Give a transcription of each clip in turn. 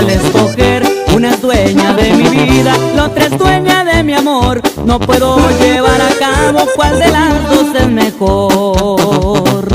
cuál escoger. Una es dueña de mi vida, la otra es dueña de mi amor. No puedo llevar a cabo cuál de las dos es mejor.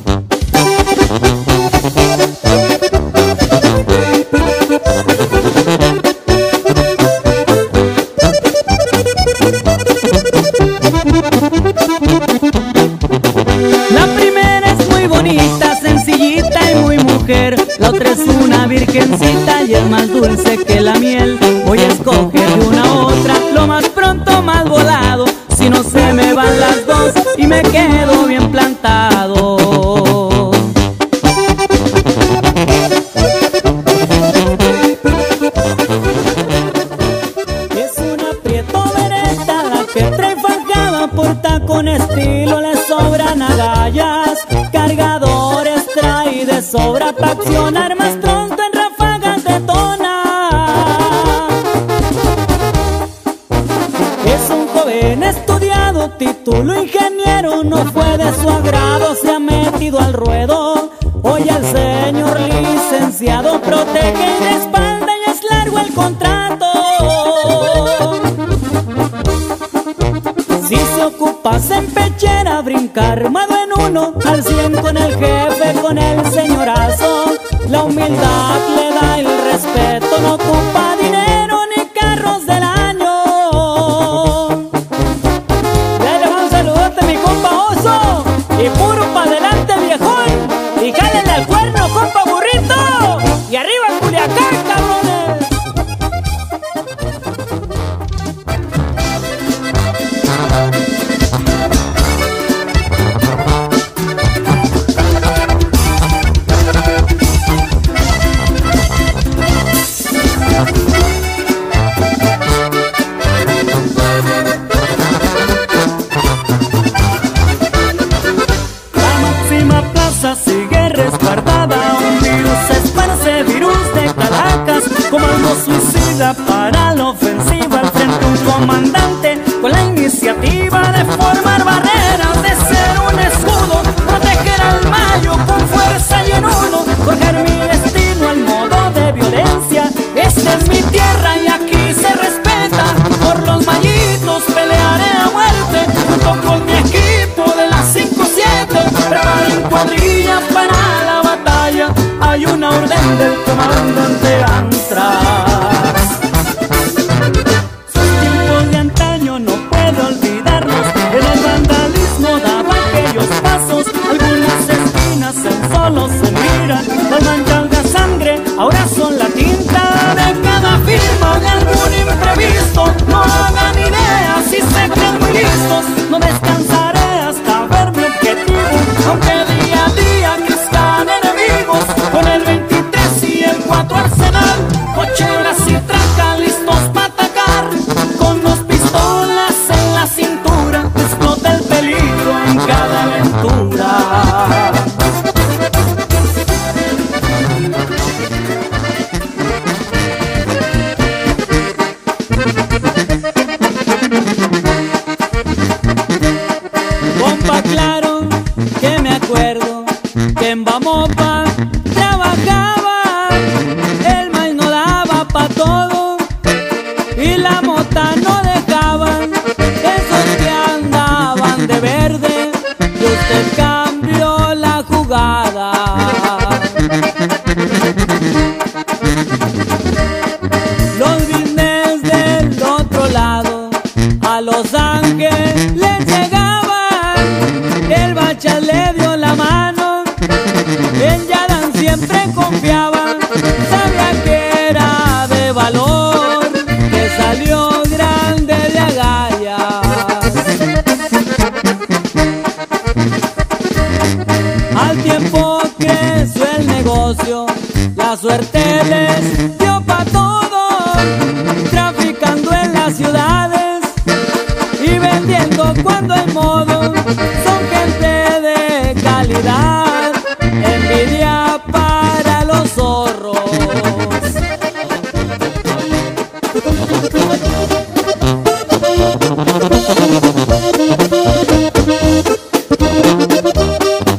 La primera es muy bonita, sencillita y muy mujer. La otra es una virgencita y es más dulce que la miel. Voy a escoger de una a otra, lo más pronto más volado. Si no se me van las dos y me quedo bien plantado. Es una prieto vereta la que trae fajada, porta con estilo, le sobran agallas. Cargadores trae de sobra pa' accionar más pronto en ráfagas de tona. Es un joven estudiado, título ingeniero, no fue de su agrado, se ha metido al ruedo. Hoy al señor licenciado protege y respalda y es largo el contrato. Si se ocupas en pechera, brincar armado en uno, al 100 con el jefe, con el señorazo. La humildad le da el respeto, no ocupa dinero ni carros del año. Dale un saludote mi compa Oso, y puro pa' adelante viejón, y jálenle al cuerno compa Burrito, y arriba Culiacán, cabrones. Sigue resguardada, un virus se esparce, virus de Caracas, comando suicida para la ofensiva, al frente un comandante con la iniciativa de formar barreras, de ser un escudo, proteger al mayo con fuerza y en uno, forjar mi destino al modo de violencia. Esta es mi tierra y aquí se respeta, por los mayitos pelearé a muerte, junto con mi equipo de las 5-7, preparen cuadrilla para la batalla, hay una orden del comandante Antrax. Sus tiempos de antaño no puedo olvidarlos, en el vandalismo daba aquellos pasos, algunas esquinas en solo se miran, las manchas de sangre ahora son la tinta de cada firma de algún imprevisto. No hagan idea si se creen muy listos, no descansaré hasta ver mi objetivo, aunque día a día crezcan enemigos, con el 23 y el 4 arsenal, cocheras y trancas listos para atacar, con 2 pistolas en la cintura, explota el peligro en cada aventura. Compa, claro que me acuerdo que en Bamopa trabajaba, el maíz no daba pa' todo y la mota no dejaban, esos que andaban de verde, y usted cambió la jugada. Los business del otro lado, a Los Ángeles les llegaban, el Bacha le dio la mano, en Yadan siempre confiaba, sabía que era de valor, que salió grande de agallas. Al tiempo creció el negocio, la suerte les dio pa' todo, traficando en las ciudades y vendiendo cuando hay modo. Son gente de calidad, envidia para los zorros.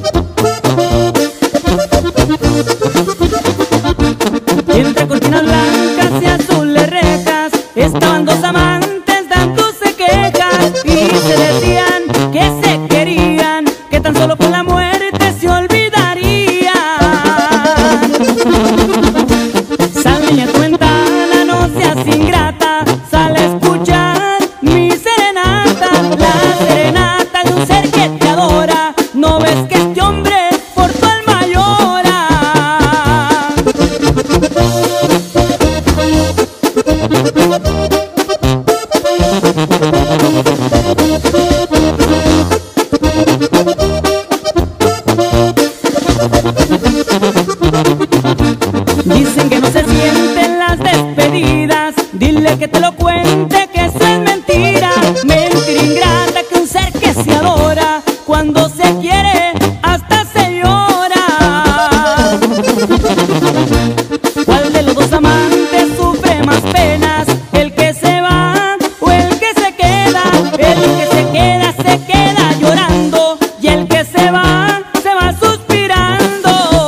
Y entre cortinas blancas hasta se llora. ¿Cuál de los dos amantes sufre más penas? ¿El que se va o el que se queda? El que se queda llorando, y el que se va suspirando.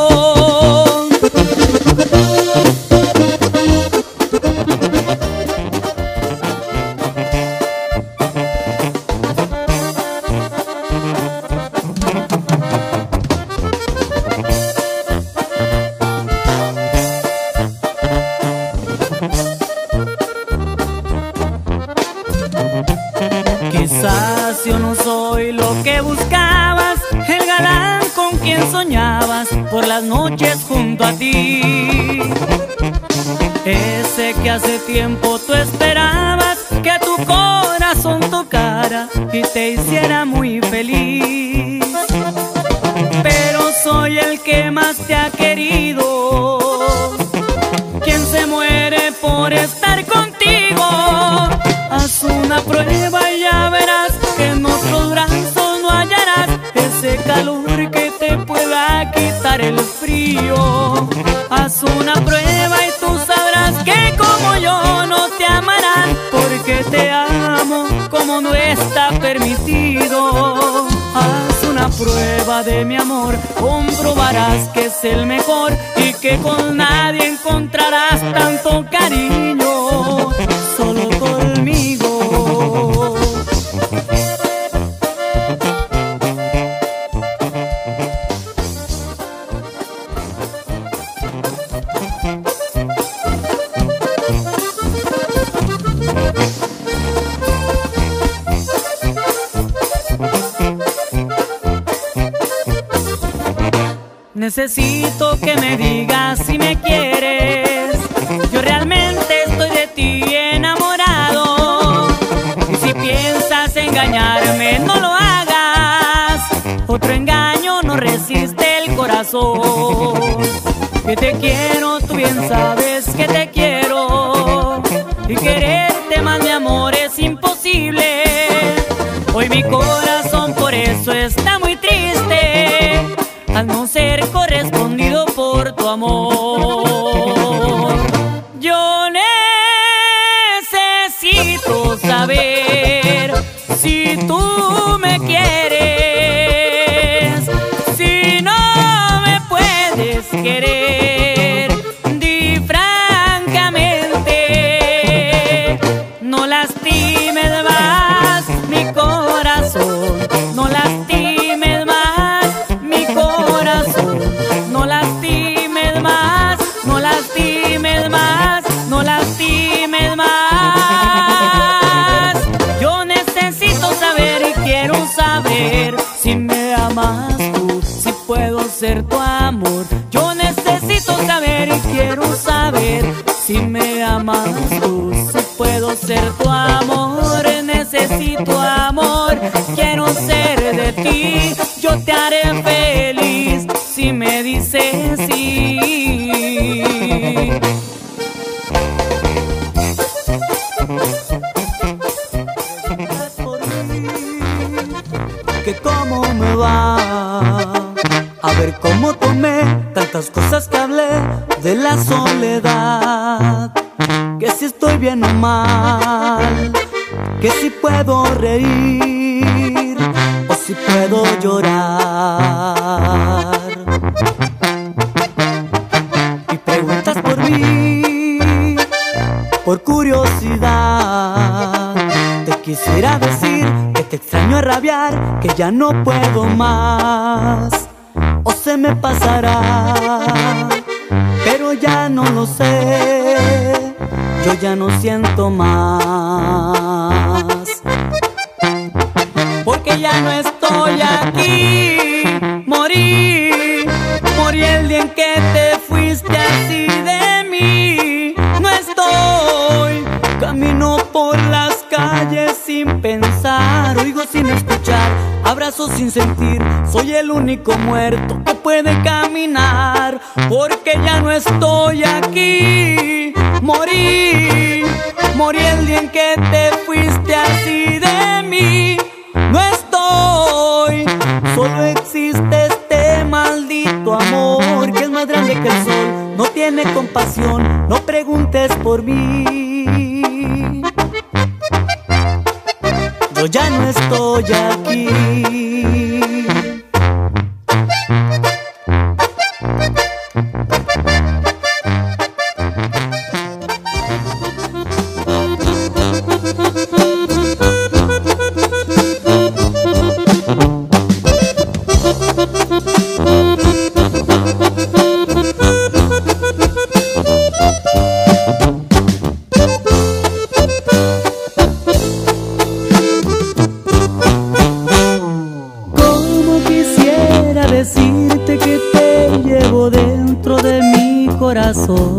Quizás yo no soy lo que buscabas, el galán con quien soñabas por las noches junto a ti. Ese que hace tiempo tú esperabas que tu corazón tocara y te hiciera muy feliz. Pero soy el que más te ha querido, quien se muere por estar contigo. Haz una prueba y ya verás que en otros brazos no hallarás ese calor que te pueda quitar el frío. Haz una prueba y tú sabrás que como yo no te amarán, porque te amo como no está permitido. Haz una prueba de mi amor, comprobarás que es el mejor y que con nadie encontrarás tanto cariño, solo conmigo. Necesito que me digas si me quieres. Yo realmente estoy de ti enamorado. Y si piensas engañarme, no lo hagas. Otro engaño no resiste el corazón. Que te quiero, tú bien sabes que te quiero. Y quererte más, mi amor, es imposible. Hoy mi corazón por eso está muy triste, al no ser correspondido por tu amor. Yo necesito saber si tú me quieres, si no me puedes querer, di francamente. No lastimes más mi corazón, no lastimes más mi corazón, no lastimes más, no lastimes más, no lastimes más. Yo necesito saber y quiero saber si me amas tú, si puedo ser tu amor. Yo necesito saber y quiero saber si me amas tú, si puedo ser tu amor. Necesito amor, quiero ser de ti. Yo te haré feliz si me dices sí. Que cómo me va, a ver cómo tomé tantas cosas que hablé de la soledad. Que si estoy bien o mal, que si puedo reír o si puedo llorar. Y preguntas por mí, por curiosidad. Te quisiera decir que te extraño a rabiar, que ya no puedo más, o se me pasará, pero ya no lo sé, yo ya no siento más. Porque ya no estoy aquí, morí el día en que te fuiste así de mí. No estoy, camino por las calles sin pensar, oigo sin escuchar, abrazo sin sentir. Soy el único muerto que puede caminar, porque ya no estoy aquí. Morí el día en que te fuiste así de mí. No estoy, solo existes pasión, no preguntes por mí. Yo ya no estoy aquí. Decirte que te llevo dentro de mi corazón,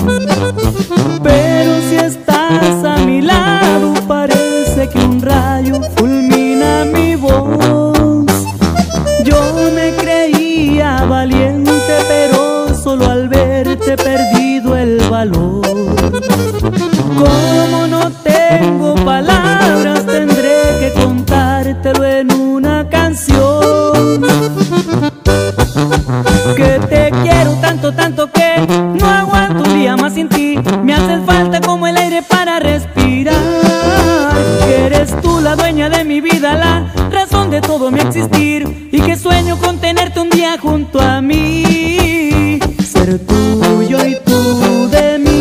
pero si estás a mi lado parece que un rayo fulmina mi voz. Yo me creía valiente, pero solo al verte he perdido el valor. Como no tengo palabras, tendré que contártelo en una canción. Que te quiero tanto, tanto que no aguanto un día más sin ti. Me haces falta como el aire para respirar. Que eres tú la dueña de mi vida, la razón de todo mi existir. Y que sueño con tenerte un día junto a mí, ser tuyo y tú de mí.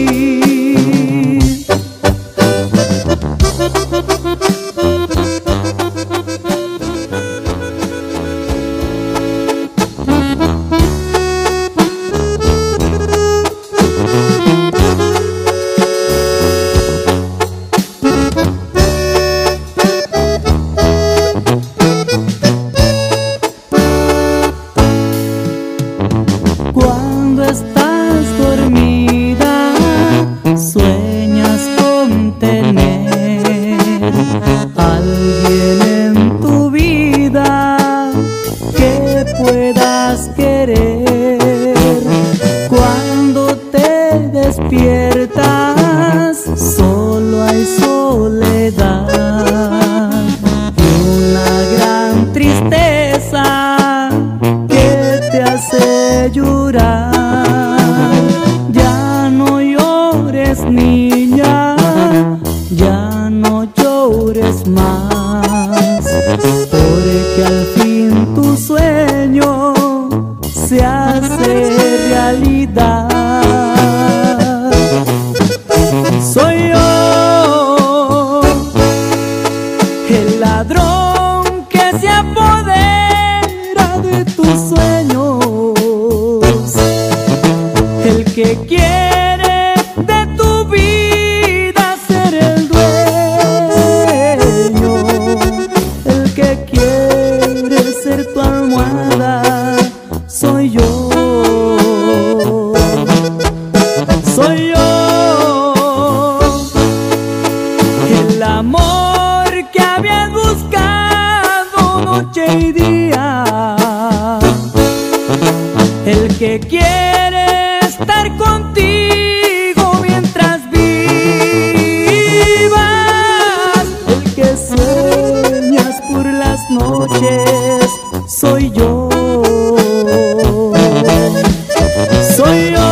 Cuando estás dormida, sueñas con tener alguien en tu vida que puedas querer. Cuando te despiertas, solo hay soledad y una gran tristeza que te hace llorar. Ya no llores, niña, ya no llores más, porque al fin tu sueño se hace realidad. Soy yo, el ladrón que se apodera de tus sueños, el que quiere de tu vida ser el dueño, el que quiere ser tu almohada. Soy yo, soy yo, el amor que habías buscado noche y día, el que quiere estar contigo mientras vivas, el que sueñas por las noches. Soy yo, soy yo.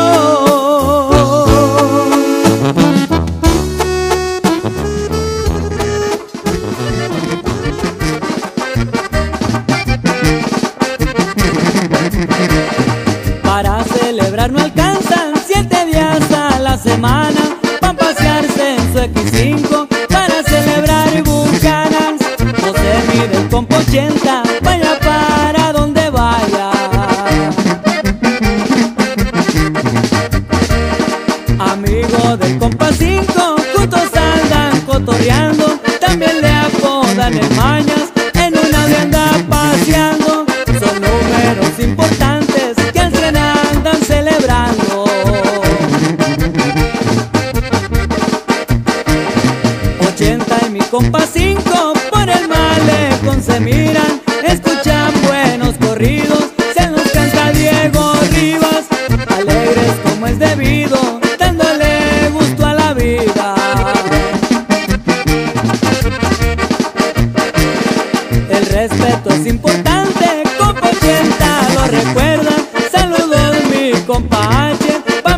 Para celebrar no alcanzan 7 días a la semana, van pasearse en su X5 para celebrar bucanas. No se mide el compa 80, vaya para donde vaya. Amigo del compa 5, juntos andan cotorreando, también le apodan el Mañas, en una Audi anda paseando. Son números importantes que al tren andan celebrando. 80 y mi compa 5 por el malecón se miran, escuchan buenos corridos, se los canta Diego Rivas, alegres como es debido, dándole gusto a la vida. El respeto es importante, compa 80 lo recuerda. Saludos mi compa H,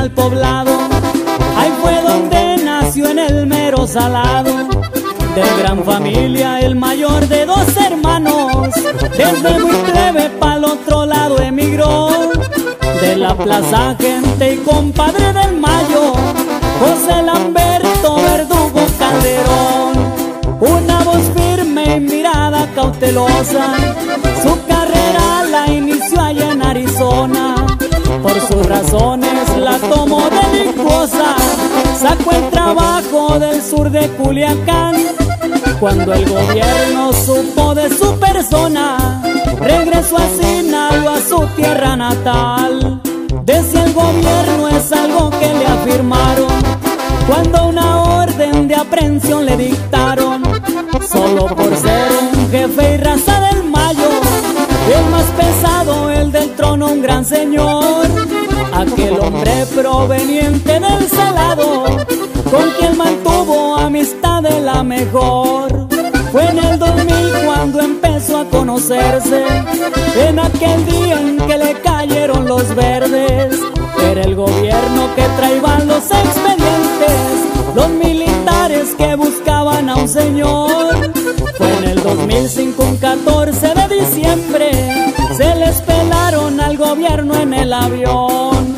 al poblado. Ahí fue donde nació en el mero salado. De gran familia, el mayor de 2 hermanos. Desde muy plebe pa'l otro lado emigró. De la plaza gente y compadre del Mayo, José Lamberto Verdugo Calderón. Una voz firme y mirada cautelosa, su carrera la inició allá en Arizona. Por sus razones la tomó delictuosa, sacó el trabajo del sur de Culiacán. Cuando el gobierno supo de su persona, regresó a Sinaloa, a su tierra natal. Decía el gobierno es algo que le afirmaron cuando una orden de aprehensión le dictaron, solo por ser un jefe y raza del Mayo. El más pesado, el del trono, un gran señor, aquel hombre proveniente del Salado, con quien mantuvo amistad de la mejor. Fue en el 2000 cuando empezó a conocerse, en aquel día en que le cayeron los verdes. Era el gobierno que traía los expedientes, los militares que buscaban a un señor. Fue en el 2005, un 14 de diciembre, se les pelaron al gobierno en el avión.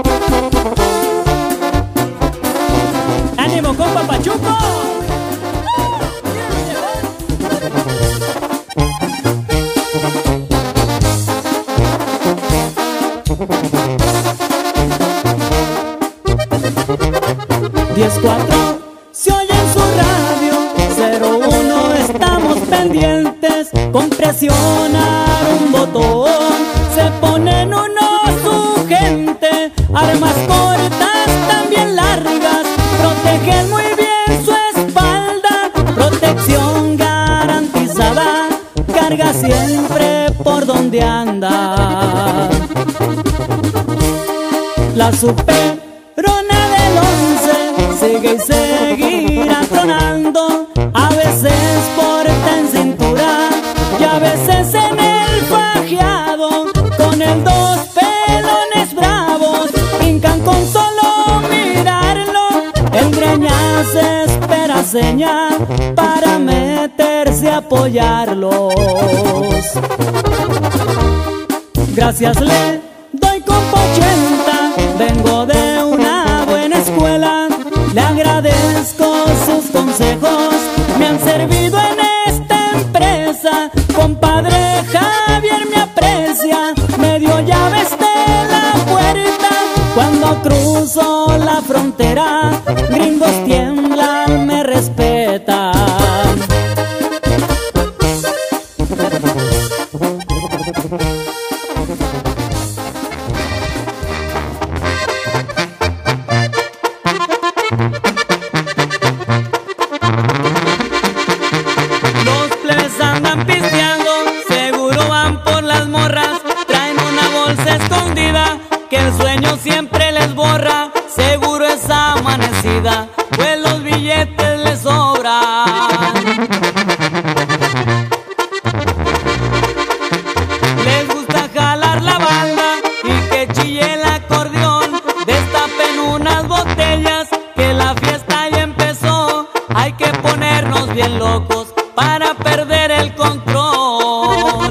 ¡Ánimo, compa Pachuco! ¡10-4! Se oye en su radio, 01 estamos pendientes, con presionar un botón se ponen unos su gente, armas cortas también largas, protegen muy bien su espalda, protección garantizada, carga siempre por donde anda. La superona del 11 sigue y seguirá tronando, a veces porta en cintura y a veces en el fajeado. Con el 2 pelones bravos brincan con solo mirarlo, el greñas espera señal para meterse a apoyarlos. Gracias le doy compa 80, vengo de una buena escuela, le agradezco sus consejos, me han servido en esta empresa. Compadre Javier me aprecia, me dio llaves de la puerta. Cuando cruzo la frontera, gringos tiemblan, me respetan. Los plebes andan pisteando, seguro van por las morras, traen una bolsa escondida que el sueño siempre les borra. Seguro es amanecida, pues los billetes les sobran. Les gusta jalar la banda y que chille el acordeón, destapen unas botellas que la fiesta ya empezó. Hay que ponernos bien locos para perder el control.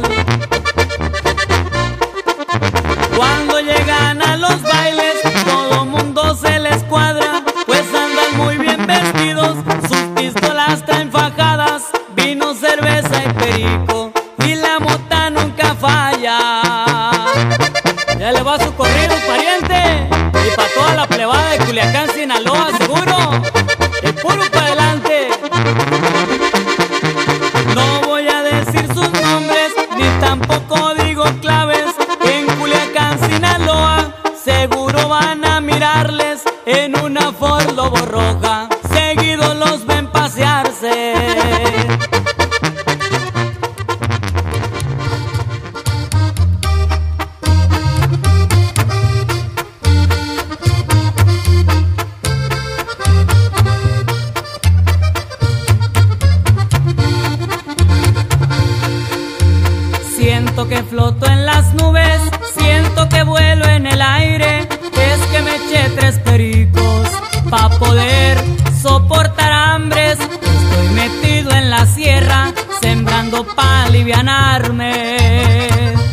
Cuando llegan a los bailes, todo mundo se les cuadra, pues andan muy bien vestidos, sus pistolas traen fajadas, vino, cerveza y perico, y la mota nunca falla. Ya le va su corrido, pariente, y pa' toda la plebada de Culiacán, Sinaloa, seguro, el puro para adelante. No voy a decir sus nombres, ni tampoco digo claves. En Culiacán, Sinaloa, seguro van a mirarles en una Ford Lobo roja, seguido los ven pasearse. Siento que floto en las nubes, siento que vuelo en el aire, es que me me eché 3 pericos pa' poder soportar hambres. Estoy metido en la sierra, sembrando pa' alivianarme.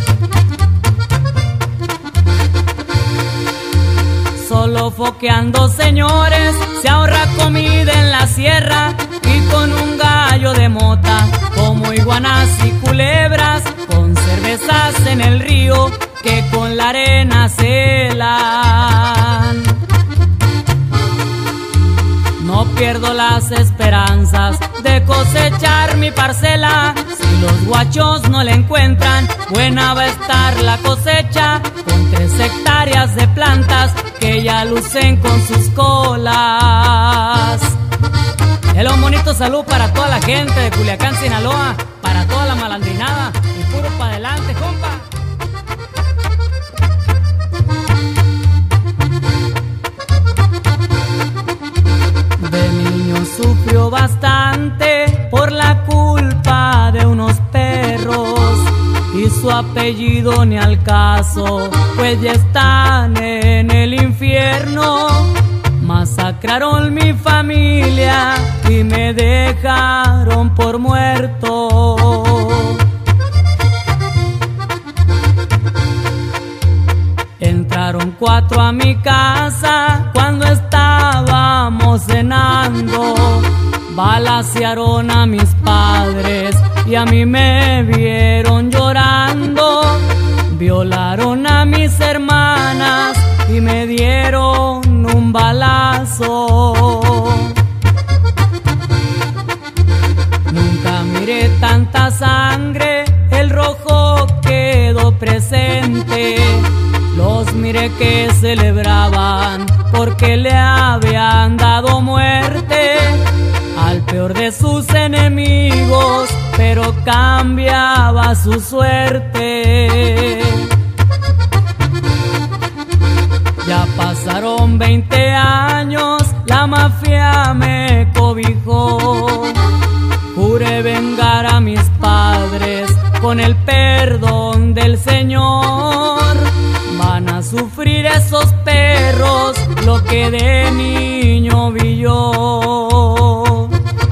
Solo foqueando, señores, se ahorra comida en la sierra, y con un gallo de mota, como iguanas y culebras, con cervezas en el río que con la arena celan. No pierdo las esperanzas de cosechar mi parcela. Si los guachos no la encuentran, buena va a estar la cosecha, con 3 hectáreas de plantas que ya lucen con sus colas. Hello, un bonito salud para toda la gente de Culiacán, Sinaloa, para toda la malandrinada, y puro pa' adelante, compa. De niño sufrió bastante por la culpa de unos perros, y su apellido ni al caso, pues ya están en el infierno. Masacraron mi familia y me dejaron por muerto. Entraron 4 a mi casa cuando estábamos cenando. Balacearon a mis padres y a mí me vieron llorando. Violaron a mis hermanas y me dieron un balazo. Nunca miré tanta sangre, el rojo quedó presente. Los miré que celebraban porque le habían dado muerte al peor de sus enemigos, pero cambiaba su suerte. Ya pasaron 20 años, la mafia me cobijó. Juré vengar a mis padres con el perdón del Señor. Van a sufrir esos perros lo que de niño vi yo.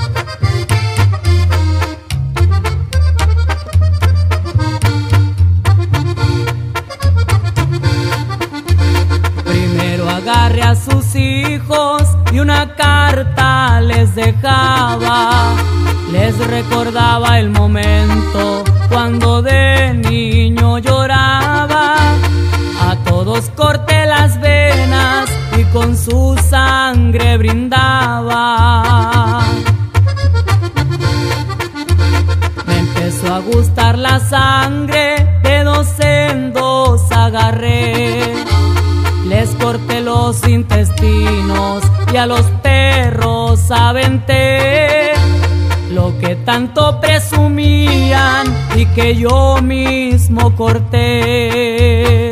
Primero agarré a sus hijos y una carta les dejaba. Les recordaba el momento cuando de niño lloraba. A todos corté las venas y con su sangre brindaba. Me empezó a gustar la sangre, de 2 en 2 agarré. Les corté los intestinos y a los perros aventé. Lo que tanto presumían y que yo mismo corté.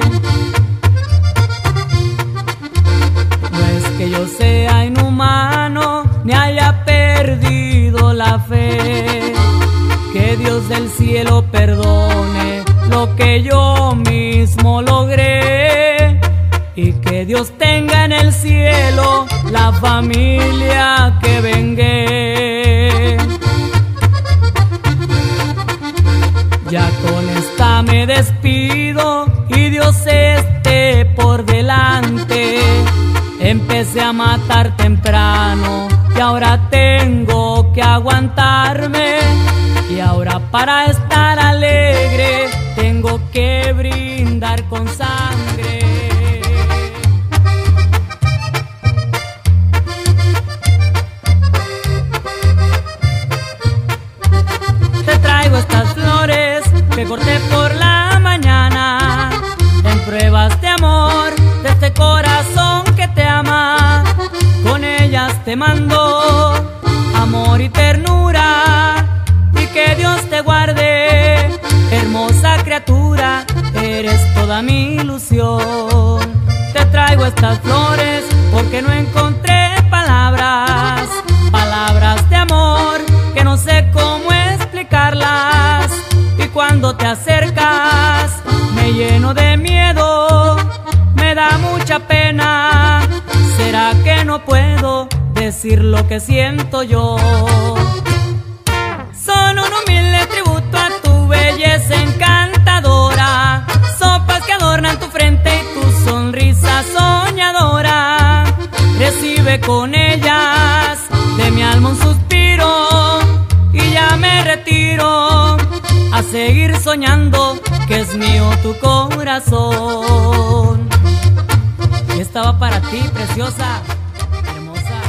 No es que yo sea inhumano ni haya perdido la fe. Que Dios del cielo perdone lo que yo mismo logré, y que Dios tenga en el cielo la familia que vengué. Ya con esta me despido y Dios esté por delante. Empecé a matar temprano y ahora tengo que aguantarme. Y ahora para estar alegre tengo que brindar con sangre. Te traigo estas flores que corté por la mañana, en pruebas de amor de este corazón que te ama. Con ellas te mando amor y ternura, y que Dios te guarde, hermosa criatura, eres toda mi ilusión. Te traigo estas flores porque no encontré palabras, palabras de amor que no sé cómo explicarlas. Y cuando te acercas me lleno de miedo, me da mucha pena. ¿Será que no puedo decir lo que siento yo? Son un humilde tributo a tu belleza encantadora, sopas que adornan tu frente y tu sonrisa soñadora. Recibe con ellas de mi alma un suspiro y ya me retiro a seguir soñando que es mío tu corazón. Y esta va para ti, preciosa, hermosa.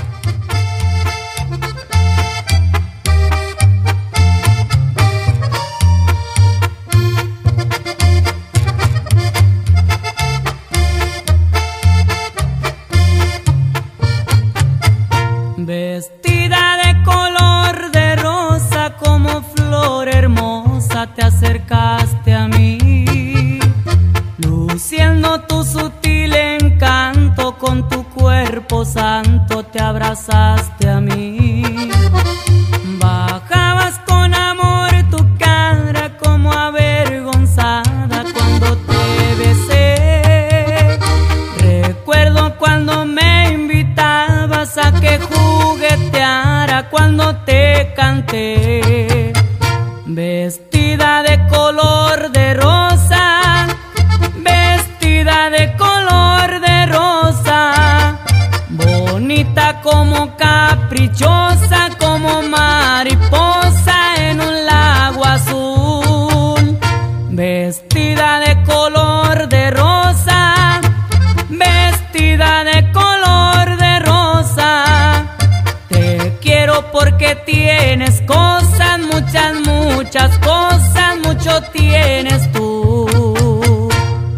Vestida de color de rosa, como flor hermosa te acercaste a mí, luciendo tu sutil encanto, con tu cuerpo santo te abrazaste a mí. Bajabas con amor tu cara como avergonzada cuando te besé. Recuerdo cuando me invitabas a que jugueteara cuando te canté. Vestida de color de rosa, vestida de color de rosa, bonita como caprichosa, como mariposa en un lago azul. Vestida de color de rosa, vestida de color de rosa, te quiero porque tienes cosas, muchas, muchas cosas, mucho tienes tú.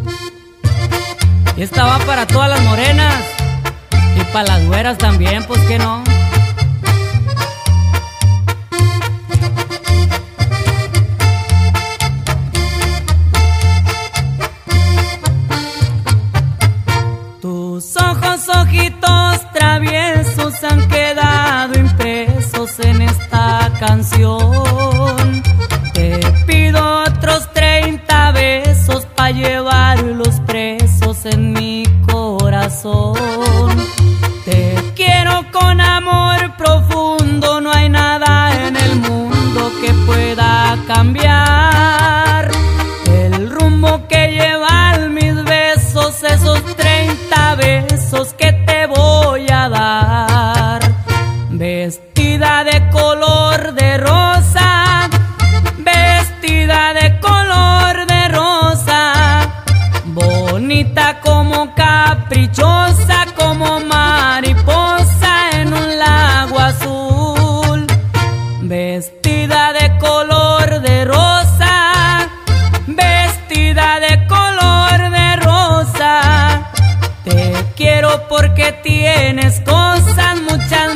Y esta va para todas las morenas y para las güeras también, pues que no. Tus ojos, ojitos traviesos han quedado impresos en esta canción. Te pido otros 30 besos pa' llevarlos presos en mi corazón. Te quiero con amor profundo, no hay nada en el mundo que pueda cambiar el rumbo que llevan mis besos, esos 30 besos que te voy a dar. Vestida de color de rosa, vestida de color de rosa, bonita como caprichosa, como mariposa en un lago azul. Vestida de color de rosa, vestida de color de rosa, te quiero porque tienes cosas, muchas,